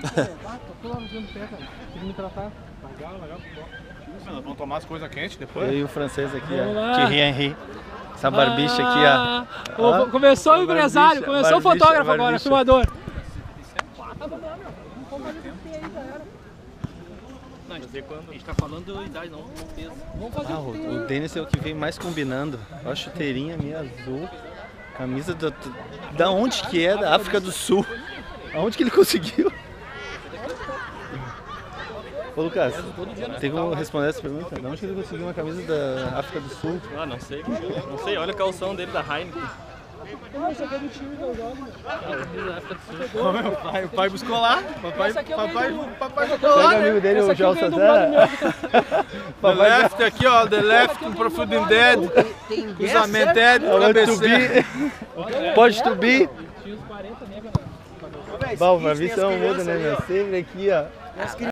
Tô lá no pé, cara. Tem que me tratar. Legal. Vamos tomar as coisas quentes depois? Eu e o francês aqui, Vamos ó. lá. Thierry Henry. Essa barbicha aqui, ó. Começou o empresário, começou o fotógrafo agora, filmador. Não, a gente tá falando idade, não peso. Vamos fazer O Denis é o que vem mais combinando. Olha a chuteirinha minha azul. Camisa da onde que é? Da África do Sul. Aonde que ele conseguiu? Ô Lucas, tem como responder essa pergunta? Da onde que ele conseguiu uma camisa da África do Sul? Ah, não sei. Não sei, olha o calção dele da Heineken. Esse aqui é do time que eu jogo. O pai buscou lá. Papai buscou Pega lá, o amigo dele, o João do Santana. The left aqui, ó. The left com profundidade. Cruzamento dead, cabeceira. Pode subir. Tinha uns 40 nega, Bom, pra mim isso é um muda, né, meu? Sempre aqui, ó.